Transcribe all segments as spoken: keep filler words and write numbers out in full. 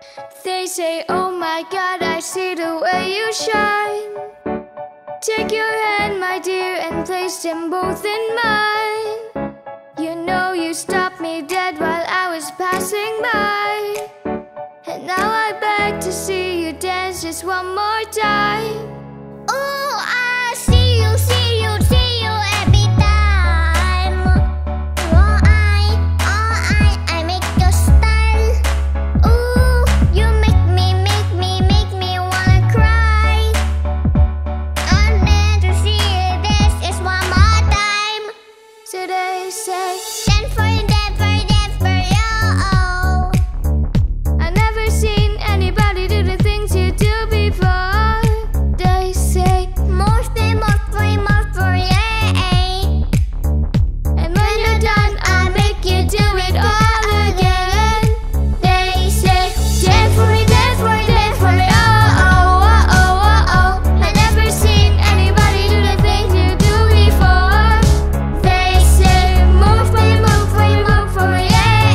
They say, oh my God, I see the way you shine. Take your hand, my dear, and place them both in mine. You know you stopped me dead while I was passing by, and now I beg to see you dance just one more time. Oh, I see you, see you, see you every time. Oh, I, oh, I, I make your style. Ooh, you make me, make me, make me wanna cry. And then to see you dance just one more time. So they say, dance for you, dance for you, dance for you. I never seen anybody do the things you do before. They say, more for you, more for you, more for you. and when you're done, I'll make you do it all again. They say, dance for me, dance for me, dance for me, oh, oh, oh, oh, oh, oh. I never seen anybody do the things you do before. They say, move for me, move for me, move for me,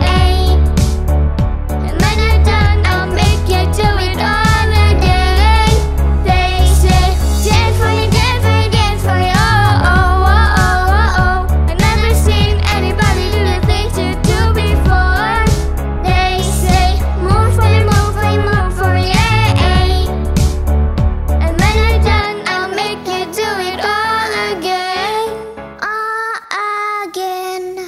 and when you're done, I'll make you do it all again. They say, dance for me, dance for me, dance for me, oh, oh, oh, oh, oh, oh. I never seen anybody do the things you do before. They say, move for me, move for me, move for me, and when you're done, I'll make you do it all again. All again.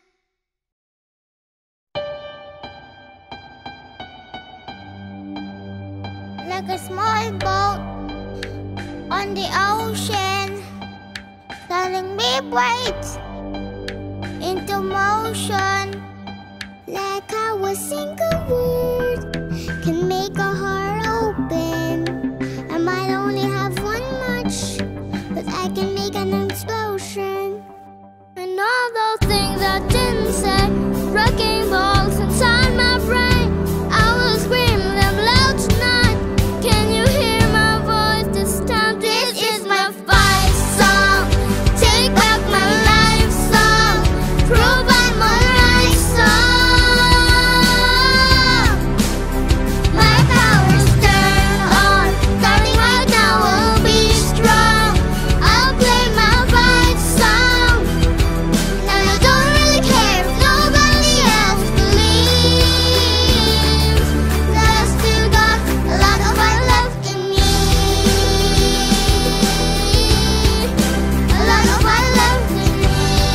Like a small boat on the ocean, turning big waves into motion. Like how a single word can make a heart open. I might only have one much, but I can make an explosion. And all those things I didn't say, wrecking balls inside my brain. I will scream them loud tonight. Can you hear my voice this time? This is my fight song. Take back my life song. Prove I'm a right song. My power's turned on. Starting right now, will be strong. I'll play my fight song. And I don't really care if nobody else believes that I still got a lot of fight left in me. A lot of fight left in me.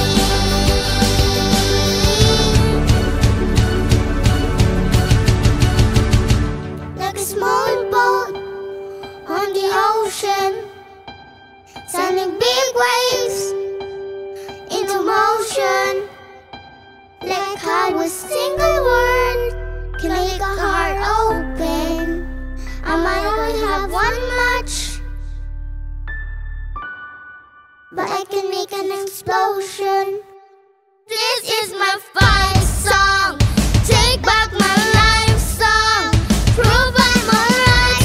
Like a small boat on the ocean, sending big waves into motion. Like how a single word can make a heart open. I might only have one much, but I can make an explosion. This is my fight song. Take back my life song. Prove I'm a right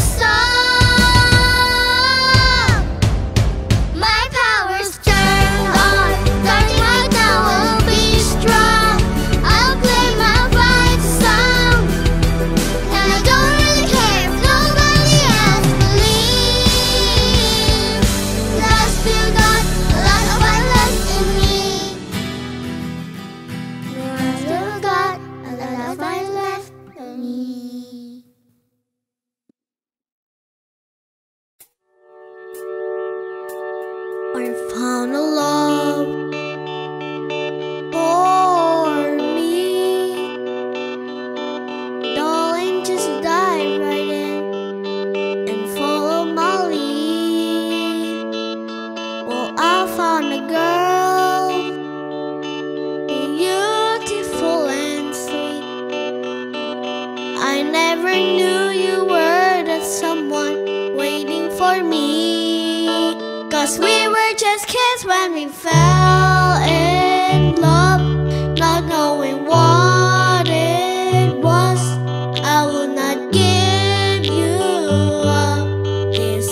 song. My power's turned on. Starting right now, will be strong. I'll play my fight song. And I don't really care if nobody else believes that I still got a lot of fight left in me. I still got a lot of fight left in me. I found a love for me. Darling, just dive right in and follow my lead. Well, I found a girl, beautiful and sweet. I never knew you were that someone waiting for me. Cause we were just kids when we fell in love, not knowing what it was. I will not give you up this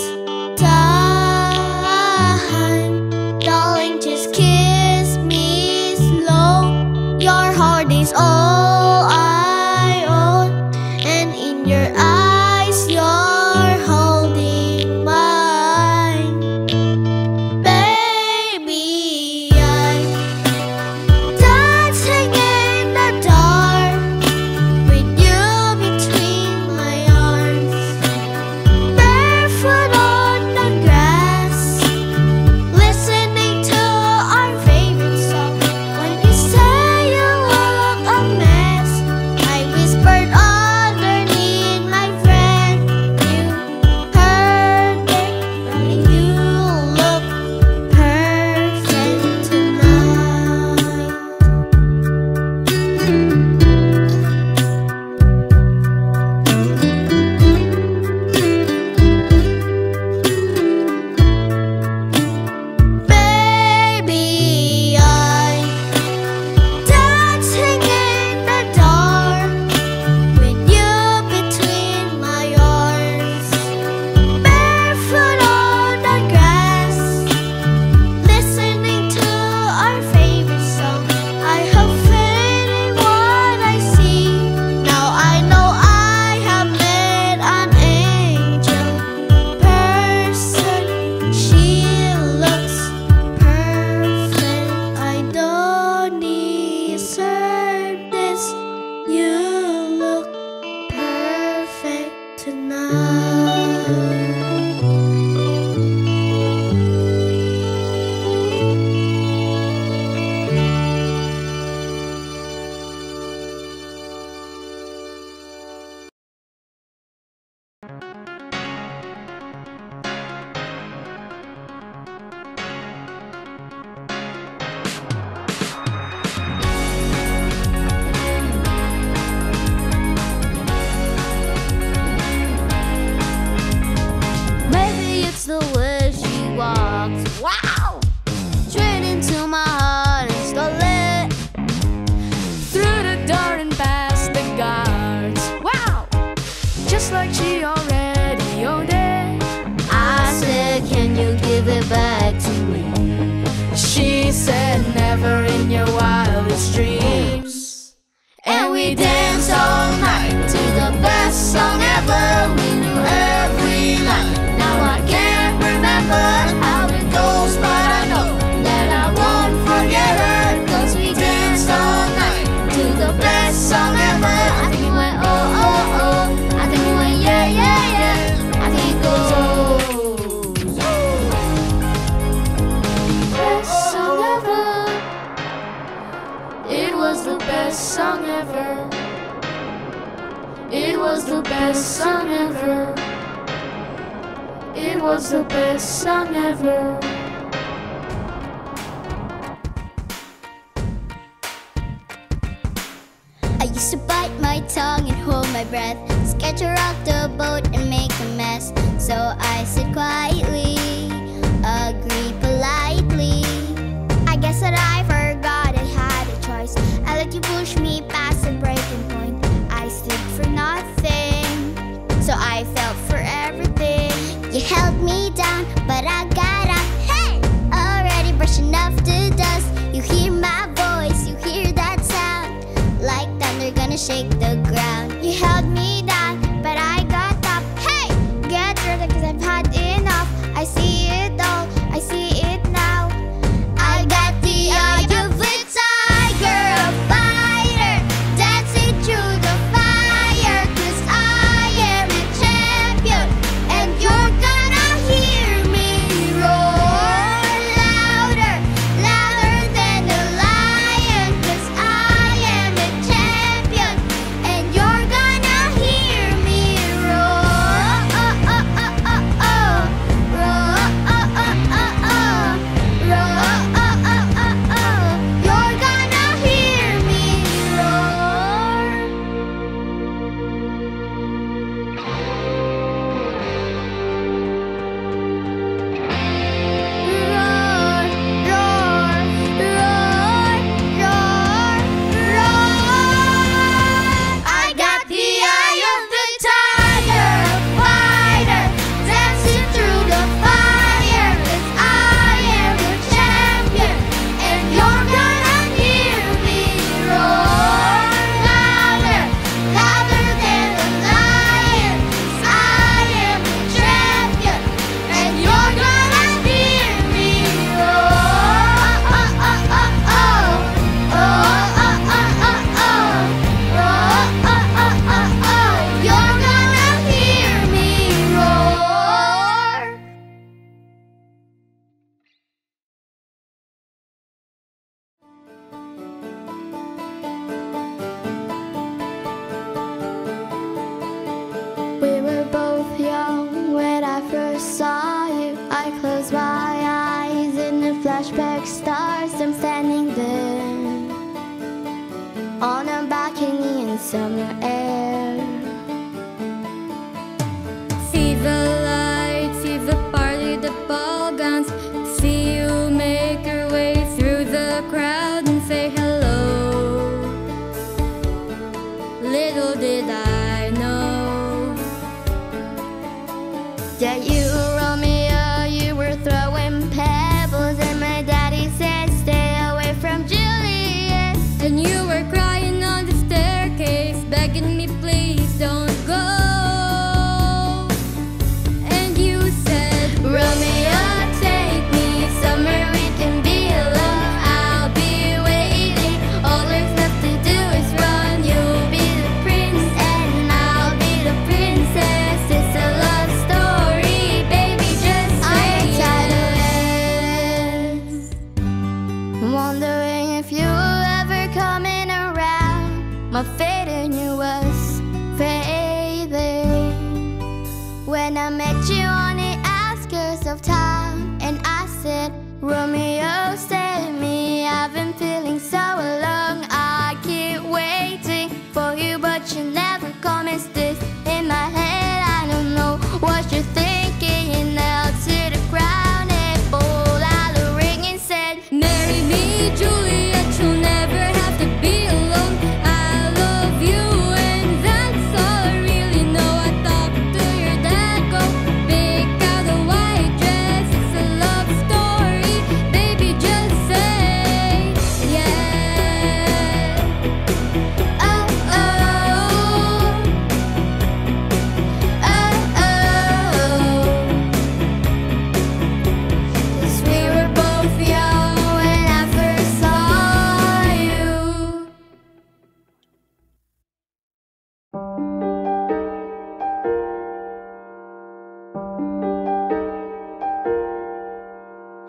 time. Darling, just kiss me slow. Your heart is all I own, and in your give it back to me. She said never in your wildest dreams. And we danced all night to the best song ever. We knew every line. Now I can't remember how it goes, but I know that I won't forget her. Cause we danced all night to the best song ever. I think it went oh, oh, oh. I think it went yeah, yeah, yeah. I think it goes oh. Best song ever. It was the best song ever. It was the best song ever. It was the best song ever. I used to bite my tongue and hold my breath, scared to rock the boat and make a mess. So I sit quietly, agree politely. I guess that I forgot I had a choice. I let you push me past the breaking point. I stood for nothing, so I felt for everything. You held me down, but I got up. Hey! Already brushing off the dust. You hear my voice, you hear that sound, like thunder gonna shake the ground. You held me down, but I got up. Hey! Get ready, cause I've had enough. I see it all, I see it now. I got the eye of a tiger, a fighter, dancing through the fire. Cause I am a champion, and you're gonna hear me roar louder, louder than a lion. Cause I am a champion, and you're gonna hear me roar. Oh, oh, oh, oh, oh. Roar, oh, oh, oh, oh. Roar, oh, oh, oh, oh. You're gonna hear me roar. Roar, roar, roar, roar, roar. I got the eye of the tiger, a fighter, dancing through the fire. Cause I am your champion, and you're gonna hear me roar louder, louder than a lion. Cause I am your champion, and you're gonna hear me roar. Oh, oh, oh, oh, oh. Oh, oh, oh, oh, oh. Roar, oh, oh, oh, oh. You're gonna hear me roar. We were both young when I first saw you. I closed my eyes and the flashback stars. I'm standing there on a balcony in summer air. See the lights, see the party, the ball gowns. See you make your way through the crowd and say hello. Little did I know that you were Romeo, you were throwing pebbles, and my daddy said stay away from Juliet. and you were crying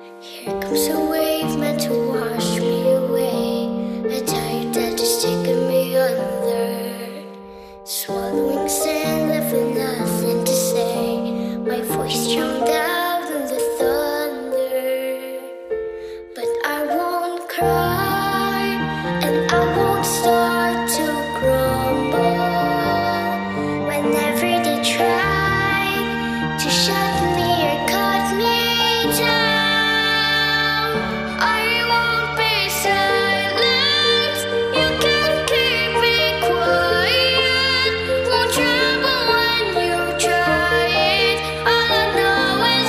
Here comes a wave meant to wash me away, a tide that is taking me under. Swallowing sand, left with nothing to say, my voice drowned out in the thunder. But I won't cry, and I won't start to crumble. Whenever they try to shut me or cut me down, I won't be silent. You can keep me quiet. Won't tremble when you try it. All I know is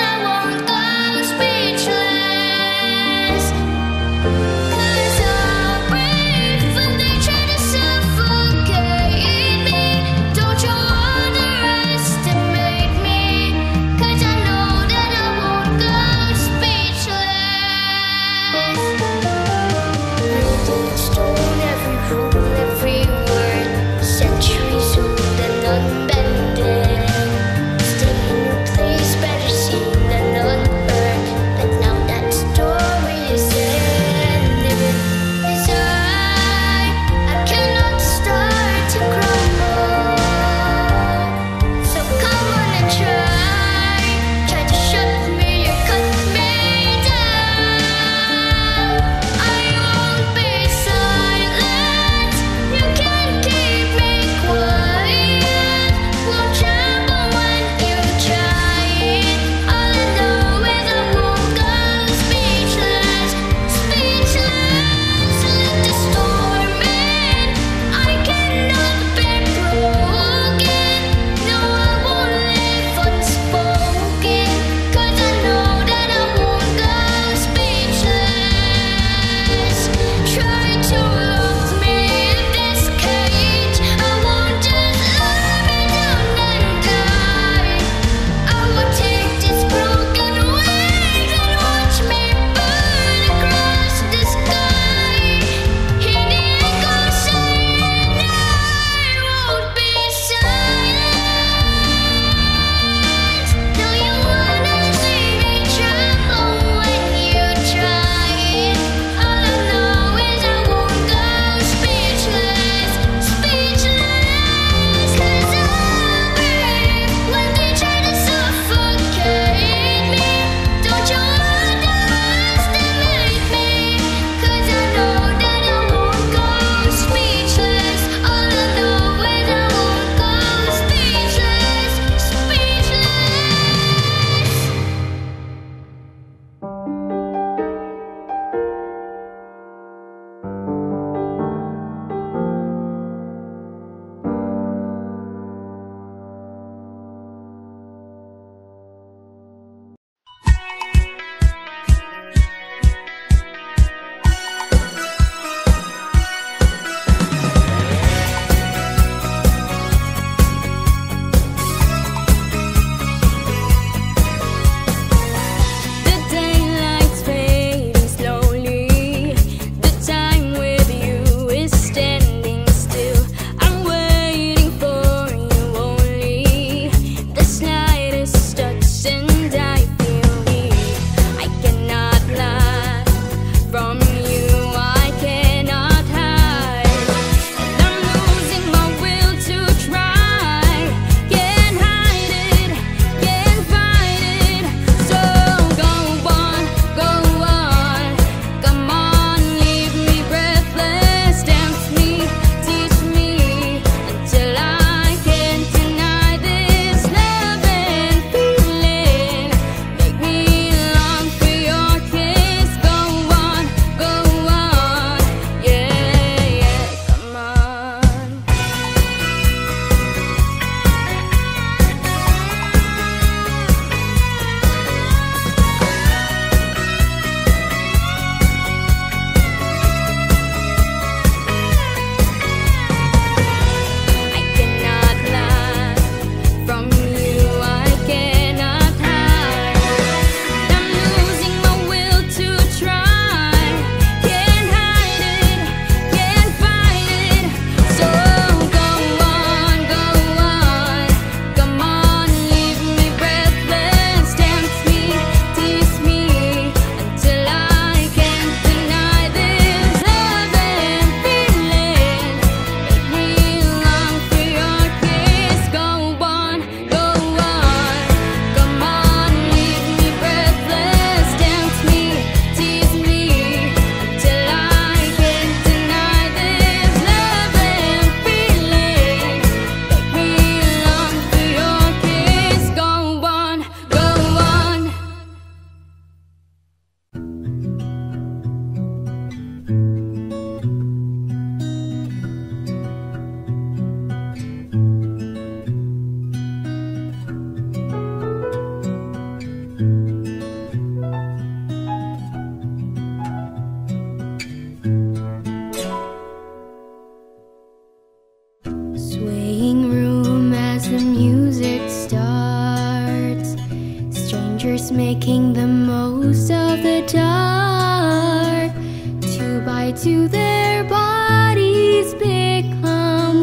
dark. Two by two their bodies become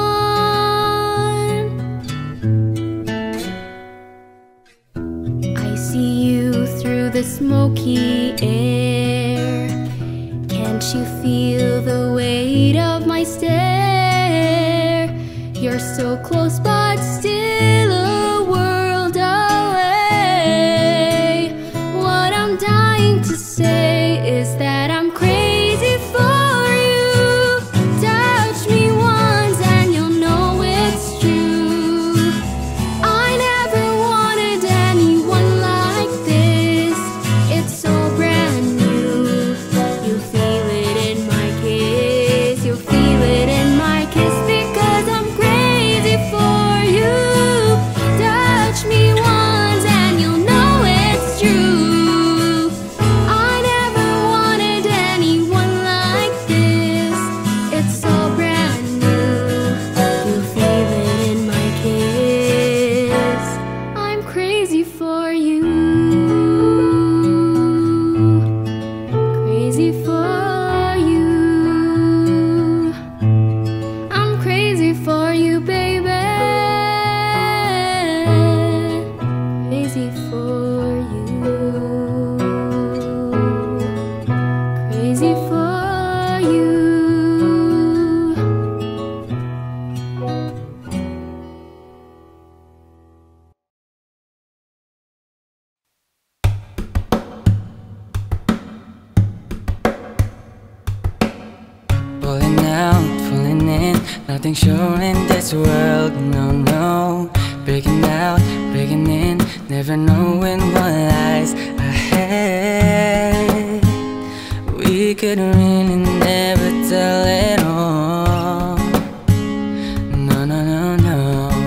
one. I see you through the smoky air. Can't you feel the weight of my stare? You're so close but still a world away. What I'm dying to say is that I'm crazy for you. Touch me once and you'll know it's true. I never wanted anyone like this. It's so brand new. You feel it in my kiss. You feel it in my kiss because I'm crazy for you. Touch me once and you'll know it's true. I never wanted anyone like this. It's so brand new. You feel it in my kiss. I'm crazy for you. Crazy for you. I'm crazy for you, baby. Crazy for you. Crazy for you. Pulling out, pulling in, nothing sure in this world, no, no. Breaking out, breaking in, never knowing what lies ahead. We could really never tell it all. No, no, no, no.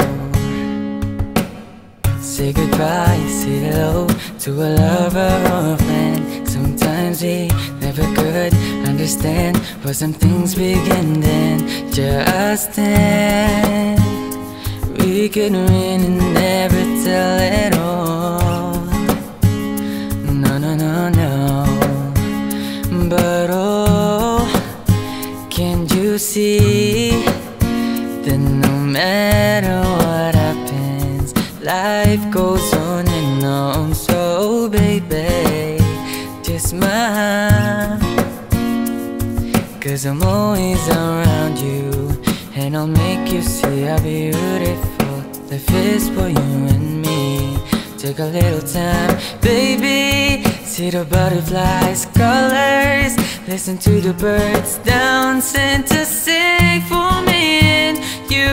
Say goodbye, say hello to a lover or a friend. Sometimes we never could understand why some things begin then, just then. We could really never tell it all. No, no, no, no. But oh, can't you see that no matter what happens, life goes on and on. So baby, just smile, 'cause I'm always around you, and I'll make you see how beautiful life is for you and me. Take a little time, baby, see the butterflies, colors, listen to the birds dancing to sing for me and you.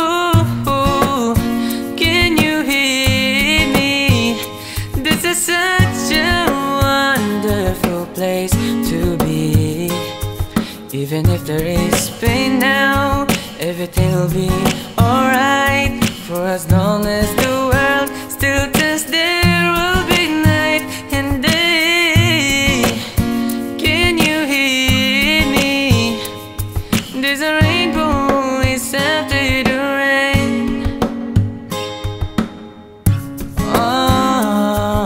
Can you hear me? This is such a wonderful place to be. Even if there is pain now, everything will be alright. For as long as the world still turns, there will be night and day. Can you hear me? There's a rainbow is after the rain. Oh,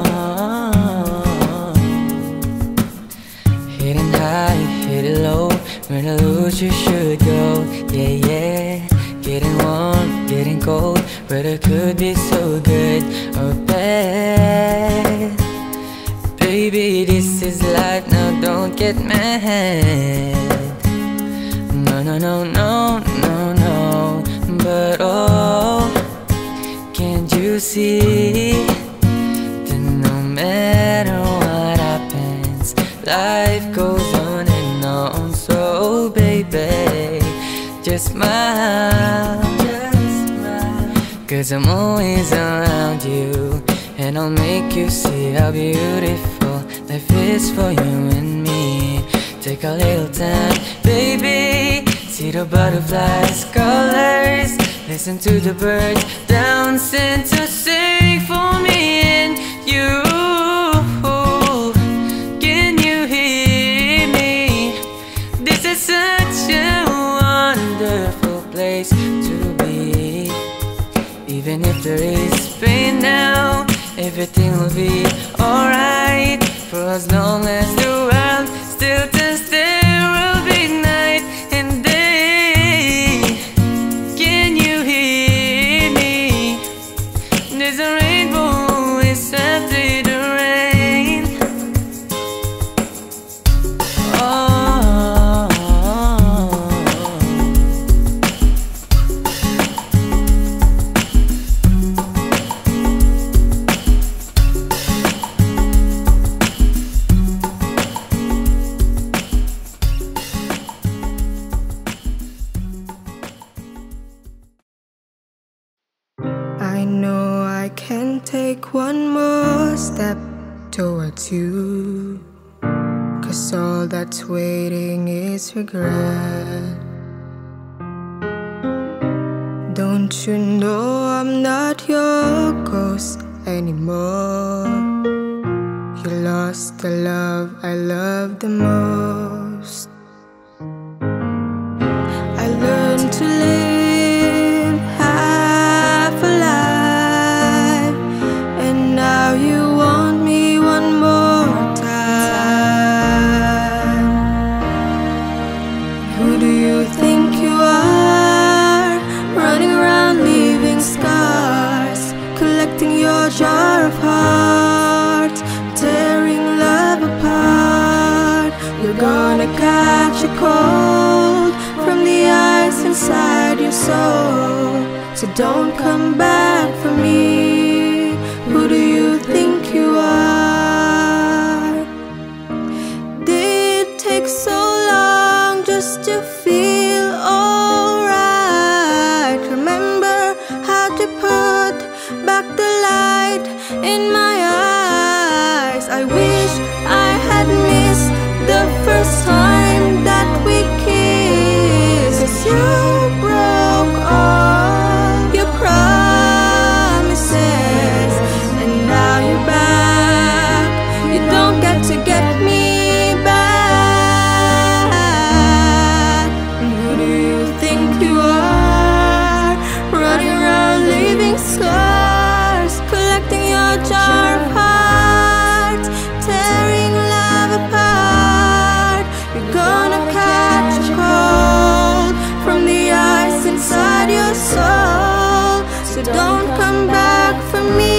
hitting high, hitting low, where to lose you should go. Yeah, yeah. Getting warm, getting cold, but it could be so good or bad. Baby, this is life, now don't get mad. No, no, no, no, no, no. But oh, can't you see that no matter what happens, life goes on and on. So baby, just smile, just smile, 'cause I'm always around you, and I'll make you see how beautiful life is for you and me. Take a little time, baby, see the butterflies, colors, listen to the birds dancing to sing for me and you. Can you hear me? This is such a wonderful place to be. Even if there is pain now, everything will be alright. For as long as the world still turns, there will be night and day. Can you hear me? There's a rainbow, it's after the rain. Oh, I know I can take one more step towards you, 'cause all that's waiting is regret. Don't you know I'm not your ghost anymore? You lost the love I loved the most. I learned to live half alive, and now you want me one more time. Who do you think you are? Running around leaving scars, collecting your jar of hearts, tearing love apart. You're gonna catch a cold from the ice inside your soul, so don't come back for me. Who do you think you are? Did it take so long just to feel alright? Remember how to put back the light in my eyes. I wish I had missed the first time that we kissed, 'cause you broke all your promises, and now you're back. You don't get to get me back. And who do you think you are? Running around leaving scars, collecting your jar of hearts, tearing love apart. You're gonna catch a cold from the ice inside your soul, so don't come back for me.